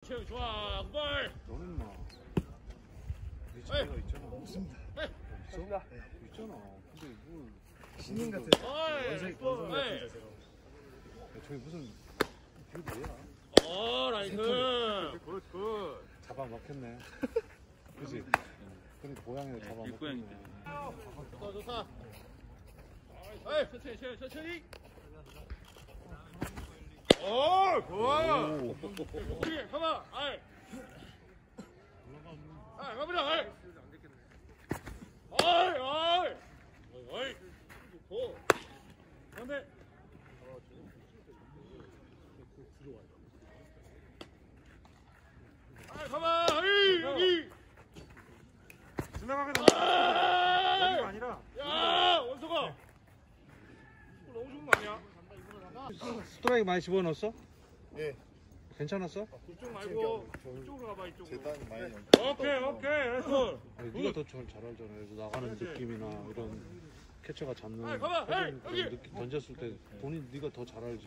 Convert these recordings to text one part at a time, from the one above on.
체육 좋아. 굿발. 너는 막 리치가 있잖아. 없습니다. 있어? 있잖아. 근데 뭘 신인 같아. 어이. 저기 무슨 뷰대야? 라이트. 굿. 잡아먹혔네. 그치? 그러니까 고양이를 잡아먹혔네. 좋다. 천천히. 좋아. 오케이, 가봐. 가보자. 좋고. 안돼. 가봐. 여기. 지나가게 되면 여기가 아니라. 야, 원석아. 너무 좋은 거 아니야? 스트라이크 많이 집어넣었어? 예. 괜찮았어? 그쪽 말고 이쪽으로 가봐. 이쪽으로. 재단이 많이 오케이. 됐어. 아니, 네가 더 잘 알잖아. 그래서 나가는 느낌이나 이런 캐쳐가 잡는 가봐. 그런 여기. 느낌 던졌을 때 본인 네가 더 잘 알지.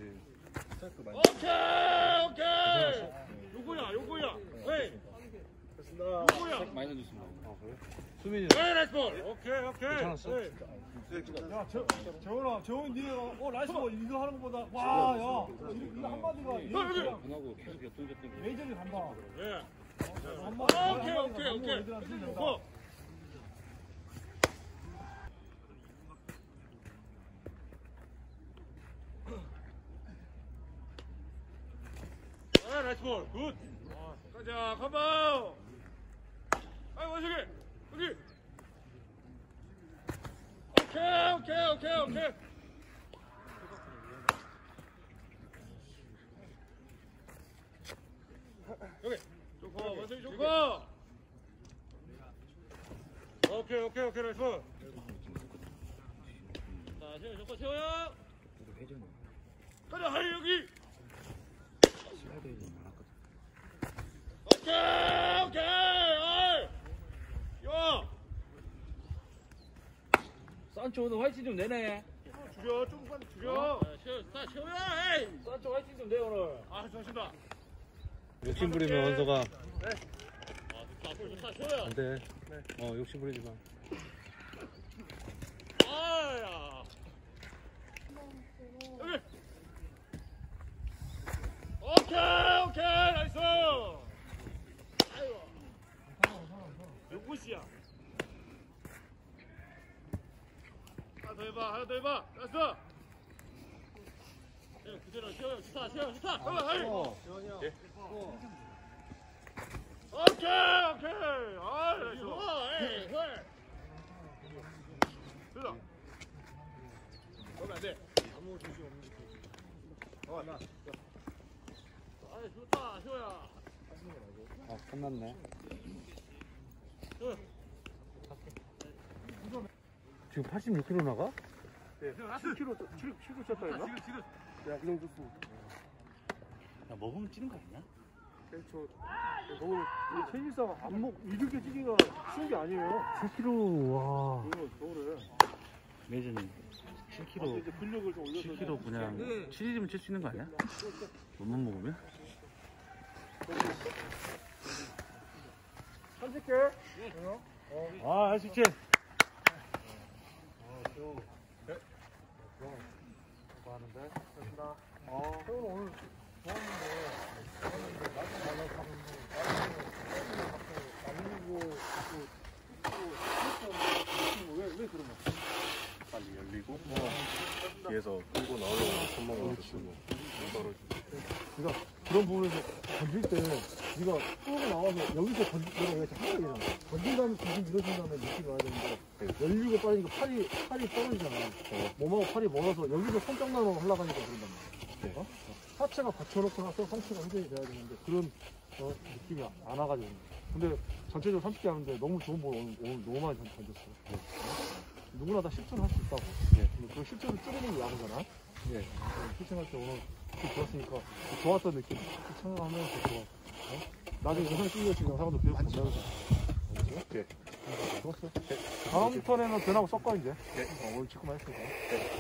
오케이. 요거야. 네. 요거야. 많이 던졌습니다. 아 그래? 수민이 나이스 볼. 오케이. 괜찮았어? 네. 야, 재원이 니가 라이스 볼 이거 하는 것보다 와, 야, 이거 한마디가 분하고 계속 역동적인 메이저리 간다. 예. 한마디. 오케이. 좋고. 나이스 볼. 굿. 가자. 컴바우. 원석이. 여기. 오케이. 여기. 좋고. 원석이 좋고. 오케이. 나이스 볼. 자, 세호 좋고. 세호야. 가자. 여기. 오케이. 야. 산초 오늘 화이팅 좀 내네. 줄여. 조금만 줄여. 세호야. 에이. 산초 화이팅 좀 내 오늘. 좋습니다. 욕심 부리면 원서가 좋다. 세호야. 안돼. 욕심 부리지 마. 야. 여기. 오케이. 나이스. 아이고. 요것이야. 하나 더 해봐. 나이스. 그대로 세호 좋다. 가봐. 오케이. 나이스. 됐다. 그러면 안 돼. 아무 조심 없는 좋다, 세호야. 끝났네. 세호. 지금 86kg 나가? 네, 7kg 쳤다 했나? 지금. 야, 그 정도 수. 야 먹으면 찌는 거 아니야? 너무 체질상 안목 이렇게 찌기가 쉬운 게 아니에요. 7kg 와. 겨울에. 매저는 7kg 이제 근력을 좀 올려서. 7kg 그냥 7일이면 칠 수 있는 거 아니야? 몸만 먹으면? 30개? 할 수 있지. 뭐 하는데? 됐습니다. 세훈 오늘 좋았는데 나중에 날라가면 왜 그런 거야? 빨리 열리고 뒤에서 끌고 나오려고 손목을 쓰고 그러니까 그런 부분에서 던질 때 네가 끌고 나와서 여기서 내가 왜 하는 거잖아. 던진 다음에 정신 밀어준 다음에 느낌이 와야 되는데 열리고 빠지니까 팔이 떨어지잖아. 몸하고 팔이 멀어서 여기서 손장난으로 올라가니까 그런단 말이야. 하체가 받쳐놓고 나서 상체가 회전이 돼야 되는데 그런 느낌이 안 와가지고. 근데 전체적으로 30개 하는데 너무 좋은 볼 오늘 너무 많이 던졌어. 누구나 다 실천을 할 수 있다고. 그 실천을 줄이는 게 야구잖아. 실천할 때 오늘 좋았으니까 좋았던 느낌 실천하면서 좋아. 나중에 영상 찍으면 영상도 배우고 본다고 했잖아. 네. 좋았어. 다음 턴에는 변하고 섞어 이제. 오늘 직구만 했으니까.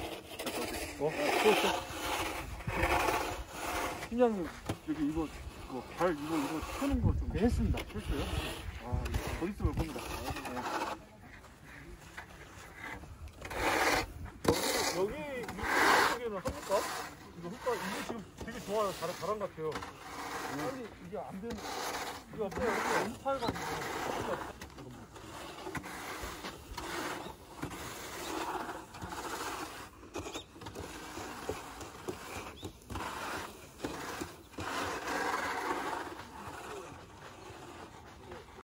좋았어. 팀장님 여기 이거 발 이거 펴는 거 좀. 네, 했습니다. 했어요? 아, 이거 더 있으면 겁니다. 여기 이쪽에는 합니까? 이거 흙가 이게 지금 되게 좋아요. 잘한 것 같아요. 아니 이게 안 되는 이거 뭐야? 이거 파여가지고.